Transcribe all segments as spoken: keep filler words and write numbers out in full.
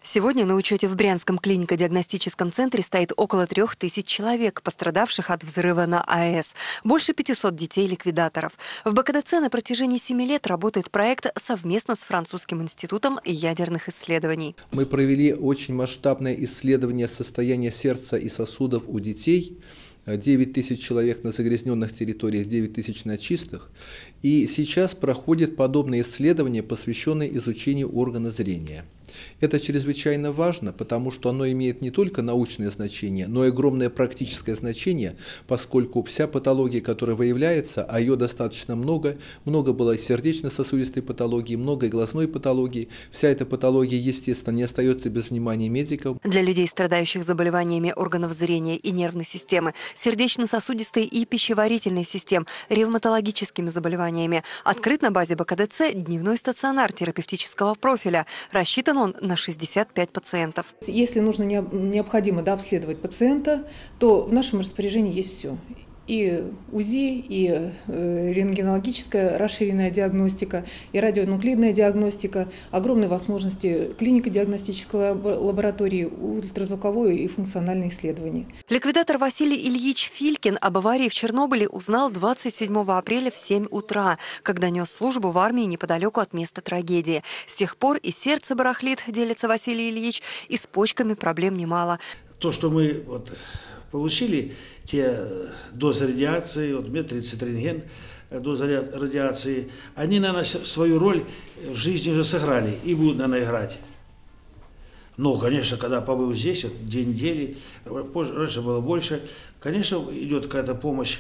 Сегодня на учете в Брянском клинико-диагностическом центре стоит около трех тысяч человек, пострадавших от взрыва на АЭС. Больше пятисот детей-ликвидаторов. В БКДЦ на протяжении семи лет работает проект совместно с Французским институтом ядерных исследований. Мы провели очень масштабное исследование состояния сердца и сосудов у детей. девять тысяч человек на загрязненных территориях, девять тысяч на чистых. И сейчас проходит подобное исследование, посвященное изучению органа зрения. Это чрезвычайно важно, потому что оно имеет не только научное значение, но и огромное практическое значение, поскольку вся патология, которая выявляется, а ее достаточно много, много было сердечно-сосудистой патологии, много и глазной патологии, вся эта патология, естественно, не остается без внимания медиков. Для людей, страдающих заболеваниями органов зрения и нервной системы, сердечно-сосудистой и пищеварительной систем, ревматологическими заболеваниями, открыт на базе БКДЦ дневной стационар терапевтического профиля. Рассчитан он на шестьдесят пять пациентов. Если нужно, необходимо да, обследовать пациента, то в нашем распоряжении есть все. И УЗИ, и рентгенологическая расширенная диагностика, и радионуклидная диагностика, огромные возможности клинико-диагностической лаборатории, ультразвуковое и функциональное исследование. Ликвидатор Василий Ильич Филькин об аварии в Чернобыле узнал двадцать седьмого апреля в семь утра, когда нес службу в армии неподалеку от места трагедии. С тех пор и сердце барахлит, делится Василий Ильич, и с почками проблем немало. То, что мы вот получили, те дозы радиации, вот мне тридцать рентген, доза радиации, они, наверное, свою роль в жизни уже сыграли и будут, наверное, играть. Но, конечно, когда побыл здесь, вот, две недели, позже, раньше было больше, конечно, идет какая-то помощь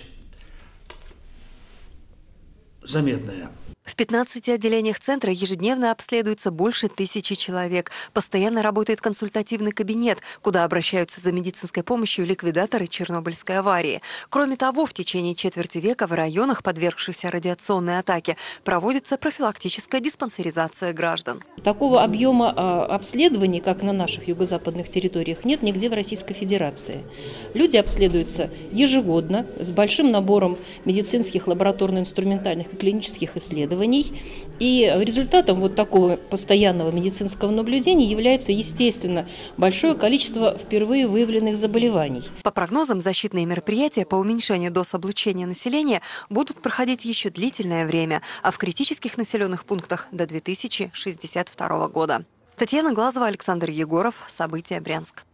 заметная. В пятнадцати отделениях центра ежедневно обследуется больше тысячи человек. Постоянно работает консультативный кабинет, куда обращаются за медицинской помощью ликвидаторы Чернобыльской аварии. Кроме того, в течение четверти века в районах, подвергшихся радиационной атаке, проводится профилактическая диспансеризация граждан. Такого объема обследований, как на наших юго-западных территориях, нет нигде в Российской Федерации. Люди обследуются ежегодно с большим набором медицинских, лабораторно-инструментальных и клинических исследований. И результатом вот такого постоянного медицинского наблюдения является, естественно, большое количество впервые выявленных заболеваний. По прогнозам, защитные мероприятия по уменьшению доз облучения населения будут проходить еще длительное время, а в критических населенных пунктах до две тысячи шестьдесят второго года. Татьяна Глазова, Александр Егоров. События. Брянск.